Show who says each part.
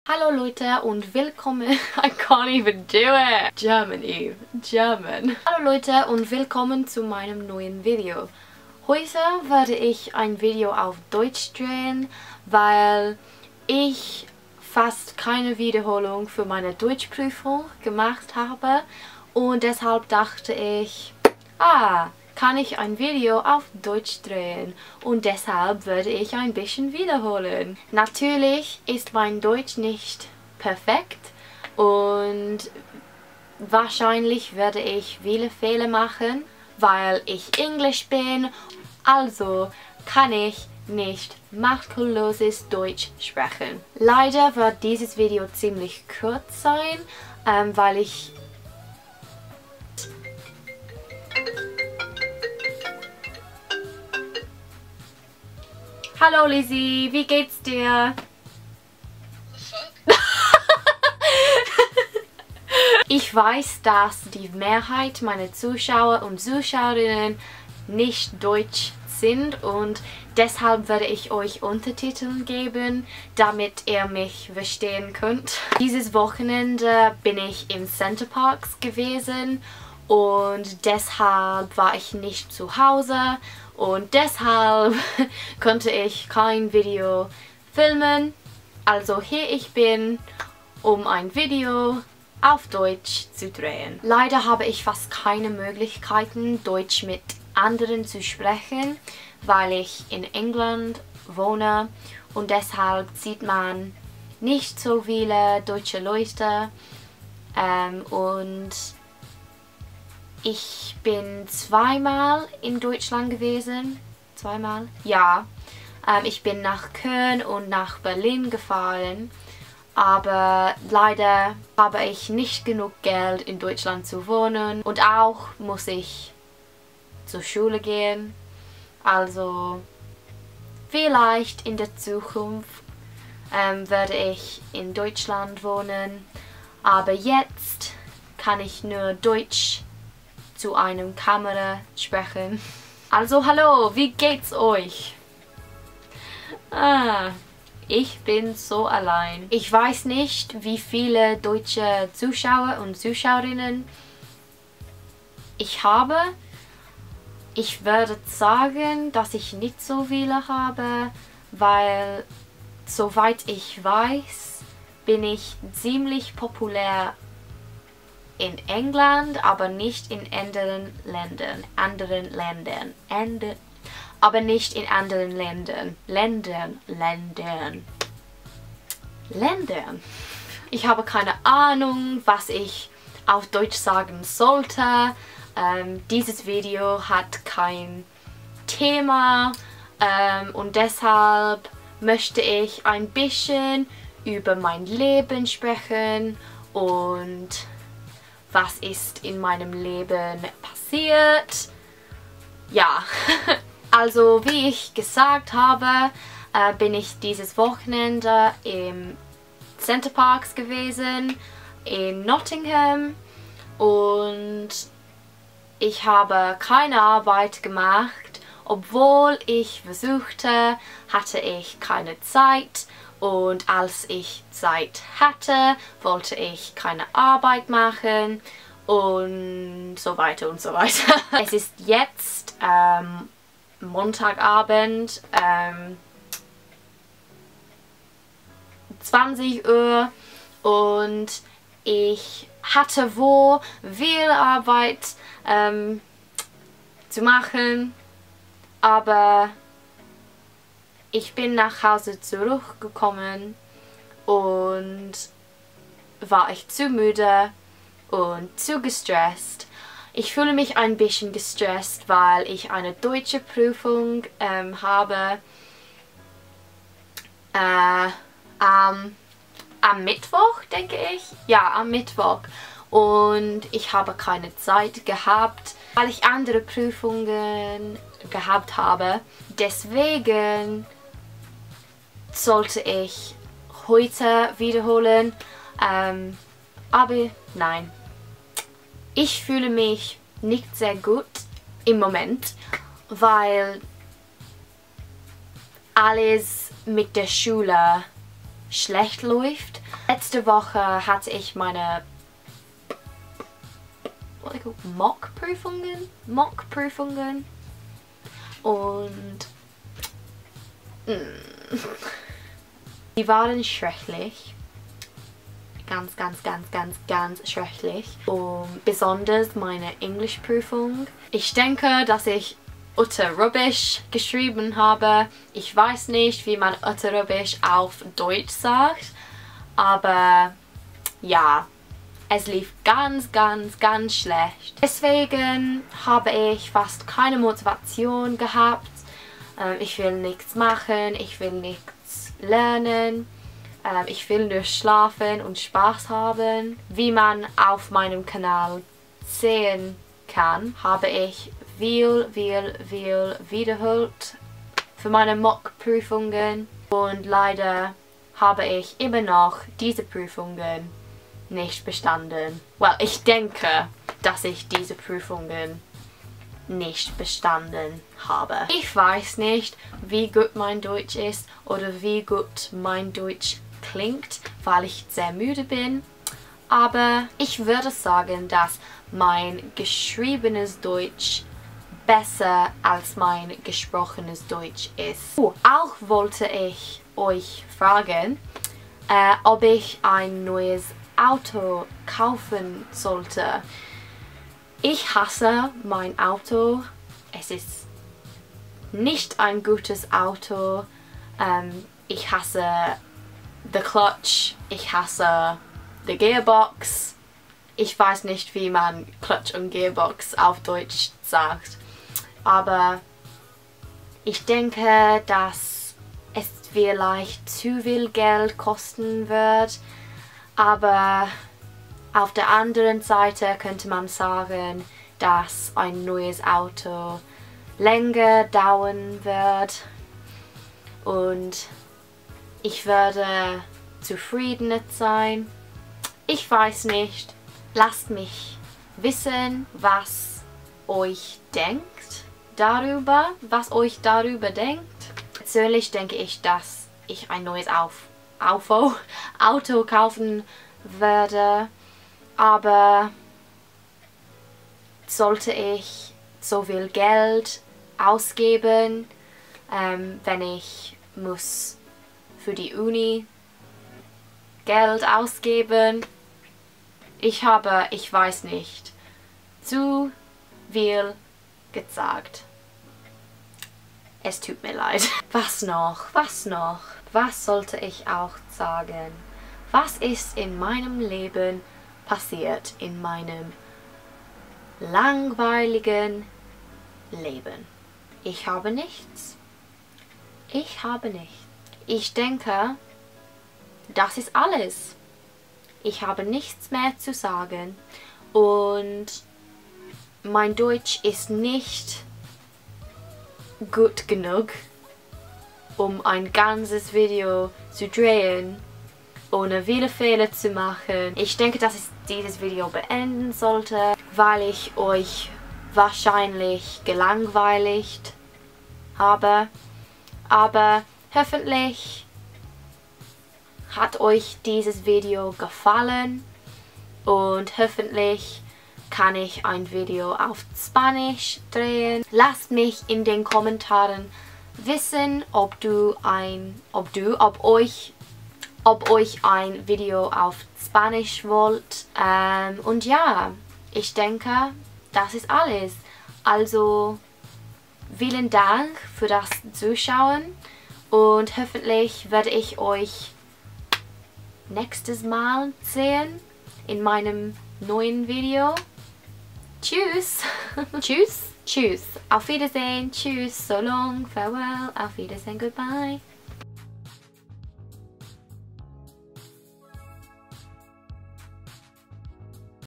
Speaker 1: Hallo Leute und willkommen. I can't even do it. German, Eve. German. Hallo Leute und willkommen zu meinem neuen Video. Heute werde ich ein Video auf Deutsch drehen, weil ich fast keine Wiederholung für meine Deutschprüfung gemacht habe und deshalb dachte ich, kann ich ein Video auf Deutsch drehen und deshalb werde ich ein bisschen wiederholen. Natürlich ist mein Deutsch nicht perfekt und wahrscheinlich werde ich viele Fehler machen, weil ich Englisch bin, also kann ich nicht makelloses Deutsch sprechen. Leider wird dieses Video ziemlich kurz sein, weil ich Hallo Lizzie, wie geht's dir? Ich weiß, dass die Mehrheit meiner Zuschauer und Zuschauerinnen nicht deutsch sind und deshalb werde ich euch Untertitel geben, damit ihr mich verstehen könnt. Dieses Wochenende bin ich im Center Parcs gewesen und deshalb war ich nicht zu Hause. Und deshalb konnte ich kein Video filmen. Also hier ich bin, um ein Video auf Deutsch zu drehen. Leider habe ich fast keine Möglichkeiten, Deutsch mit anderen zu sprechen, weil ich in England wohne und deshalb sieht man nicht so viele deutsche Leute und ich bin zweimal in Deutschland gewesen. Zweimal? Ja. Ich bin nach Köln und nach Berlin gefahren. Aber leider habe ich nicht genug Geld in Deutschland zu wohnen. Und auch muss ich zur Schule gehen. Also vielleicht in der Zukunft werde ich in Deutschland wohnen. Aber jetzt kann ich nur Deutsch zu einem Kamera sprechen. Also hallo, wie geht's euch? Ich bin so allein. Ich weiß nicht, wie viele deutsche Zuschauer und Zuschauerinnen ich habe. Ich würde sagen, dass ich nicht so viele habe, weil soweit ich weiß, bin ich ziemlich populär in England, aber nicht in anderen Ländern. Aber nicht in anderen Ländern. Ländern. Ich habe keine Ahnung, was ich auf Deutsch sagen sollte. Dieses Video hat kein Thema und deshalb möchte ich ein bisschen über mein Leben sprechen und was ist in meinem Leben passiert. Ja, also wie ich gesagt habe, bin ich dieses Wochenende im Center Parcs gewesen in Nottingham und ich habe keine Arbeit gemacht. Obwohl ich versuchte, hatte ich keine Zeit. Und als ich Zeit hatte, wollte ich keine Arbeit machen und so weiter und so weiter. Es ist jetzt Montagabend, 20 Uhr und ich hatte wohl viel Arbeit zu machen, aber ich bin nach Hause zurückgekommen und war ich zu müde und zu gestresst. Ich fühle mich ein bisschen gestresst, weil ich eine deutsche Prüfung habe am Mittwoch, denke ich. Ja, am Mittwoch. Und ich habe keine Zeit gehabt, weil ich andere Prüfungen gehabt habe. Deswegen sollte ich heute wiederholen, aber nein. Ich fühle mich nicht sehr gut im Moment, weil alles mit der Schule schlecht läuft. Letzte Woche hatte ich meine Mock-Prüfungen und die waren schrecklich. Ganz schrecklich. Und besonders meine Englischprüfung. Ich denke, dass ich utter rubbish geschrieben habe. Ich weiß nicht, wie man utter rubbish auf Deutsch sagt. Aber ja, es lief ganz schlecht. Deswegen habe ich fast keine Motivation gehabt. Ich will nichts machen, ich will nichts lernen. Ich will nur schlafen und Spaß haben. Wie man auf meinem Kanal sehen kann, habe ich viel wiederholt für meine Mock-Prüfungen. Und leider habe ich immer noch diese Prüfungen nicht bestanden. Well, ich denke, dass ich diese Prüfungen nicht bestanden habe. Ich weiß nicht, wie gut mein Deutsch ist oder wie gut mein Deutsch klingt, weil ich sehr müde bin. Aber ich würde sagen, dass mein geschriebenes Deutsch besser als mein gesprochenes Deutsch ist. Auch wollte ich euch fragen, ob ich ein neues Auto kaufen sollte. Ich hasse mein Auto. Es ist nicht ein gutes Auto. Ich hasse the clutch. Ich hasse the gearbox. Ich weiß nicht, wie man Clutch und Gearbox auf Deutsch sagt. Aber ich denke, dass es vielleicht zu viel Geld kosten wird. Aber auf der anderen Seite könnte man sagen, dass ein neues Auto länger dauern wird und ich werde zufriedener sein. Ich weiß nicht. Lasst mich wissen, was euch darüber denkt. Persönlich denke ich, dass ich ein neues Auto kaufen werde. Aber sollte ich so viel Geld ausgeben, wenn ich muss für die Uni Geld ausgeben? Ich weiß nicht, zu viel gesagt. Es tut mir leid. Was noch? Was sollte ich auch sagen? Was ist in meinem Leben passiert, in meinem langweiligen Leben? Ich habe nichts. Ich denke, das ist alles. Ich habe nichts mehr zu sagen und mein Deutsch ist nicht gut genug, um ein ganzes Video zu drehen, ohne viele Fehler zu machen. Ich denke, dass ich dieses Video beenden sollte, weil ich euch wahrscheinlich gelangweilt habe. Aber hoffentlich hat euch dieses Video gefallen und hoffentlich kann ich ein Video auf Spanisch drehen. Lasst mich in den Kommentaren wissen, ob euch ein Video auf Spanisch wollt. Und ja, ich denke, das ist alles. Also vielen Dank für das Zuschauen und hoffentlich werde ich euch nächstes Mal sehen in meinem neuen Video. Tschüss. Tschüss. Auf Wiedersehen. Tschüss. So long. Farewell. Auf Wiedersehen. Goodbye.